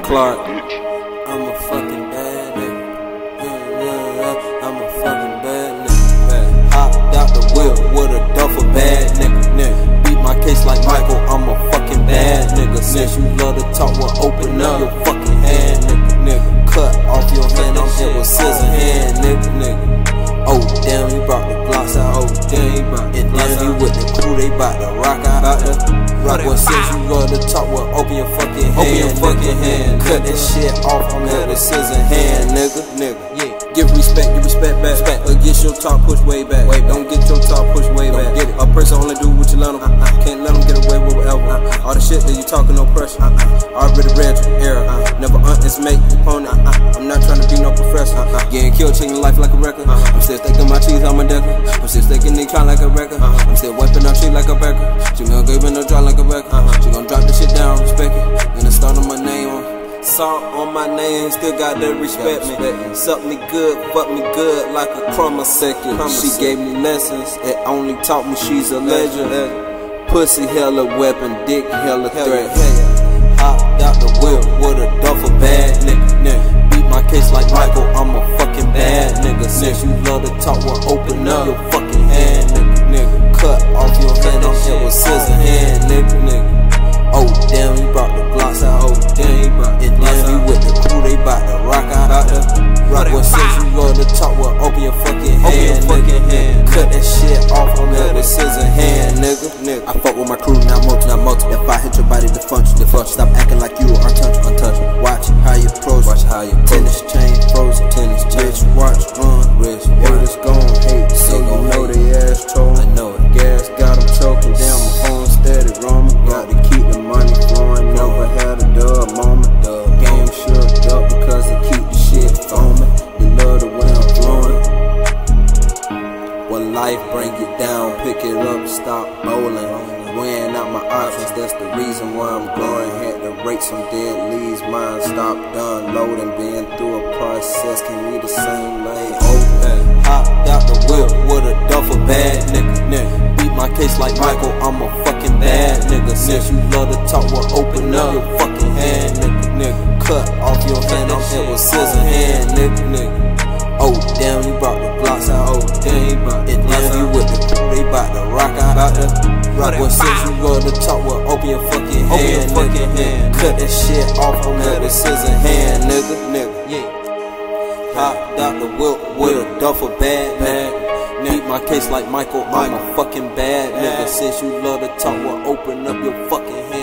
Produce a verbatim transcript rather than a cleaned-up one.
Clark. I'm a fucking bad nigga. I'm a fucking bad nigga. Hopped out the whip with a duffel bad nigga. Beat my case like Michael, I'm a fucking bad nigga. Since you love to talk, well open up your fucking hand, nigga. Cut off your hand, I'm here with scissor hand, nigga, nigga. Oh damn, he brought the blocks out. Oh damn, he brought the blocks out. And then he with the crew, they bout to rock out. Bout to rock. Well, since you love to talk, well open your fucking hand. Open your fucking hand. Cut that shit off, I'm here with scissor hand, nigga, nigga. Yeah. Give respect, give respect back. Respect. But get your talk pushed way back. Wait, don't get your talk pushed way don't back. Get it. A person only do what you let them. Uh-uh. Can't let them get away with whatever. Uh-uh. All the shit that you talking, no pressure. Uh-uh. Already read your error. Uh-uh. Never underestimate the opponent. Uh-uh. I'm not trying to be no professor. Uh-uh. Getting killed, changing life like a record. Uh-uh. I'm still staking my cheese on my decker. I'm still staking they try like a record. Uh-uh. I'm still wiping out shit like a burger. She gonna give it no drop like a record. Uh-huh. She gonna drop the shit down, respect it. Gonna start on my name on. Salt on my name, still got to respect me. Suck me good, fuck me good like a crumb a second. She gave me lessons, it only taught me she's a legend. Pussy hella weapon, dick hella threat. Hopped out the whip with a duffel bag, nigga. Beat my case like Michael, I'm a fucking bad nigga. Since you love to talk, well open up your fucking hand, nigga. Cut off your hand, I'm here with scissor hand, nigga, nigga. Oh damn, he brought the blocks out. Oh damn, he brought the blocks out. And then he with the crew, they bout to rock out. Bout to rock. Well, since you love to talk, well open your fucking hand, open your fucking hand. Cut that shit off, I'm here with scissor hand, nigga, nigga. I fuck with my crew, not multi, not multi. If I hit your body, the function, the function. Stop acting like you are untouchable, untouchable. Watch how you approach, watch how you tennis chain, frozen tennis chain. Rich watch, uh, rich. Haters gon' hate, so you know they ass troll. I know it. Gas got them choking down, my phone steady roaming. Got to keep the money flowing, never had a dub moment. Dub game shook up because they keep the shit foaming. They love the way I'm flowing. When life bring you down, pick it up, stop bowling. Weighing out my options, that's the reason why I'm growing. Had to rate some dead leads, mine stopped done loading. Been through a process, can we the same lane? Open, hopped out the whip with a duffel bag, nigga, nigga. Beat my case like Michael, I'm a fucking bad nigga. Since you love to talk, well open up your fucking hand, nigga, nigga. Cut off your hand, I'm here with scissor hand, nigga, nigga. Oh damn, he brought the blocks out. Oh damn, he brought the blocks out. And then he with the crew, they bout to rock out. Bout to rock. Well, since you love to talk, well open your fucking hand, open your fucking hand. Cut that shit off, I'm here with scissor hand, nigga, nigga. Yeah. Hopped out the whip with a duffel bag, man. Beat my case like Michael, I'm a fucking bad nigga. Since you love to talk, well open up your fucking hand.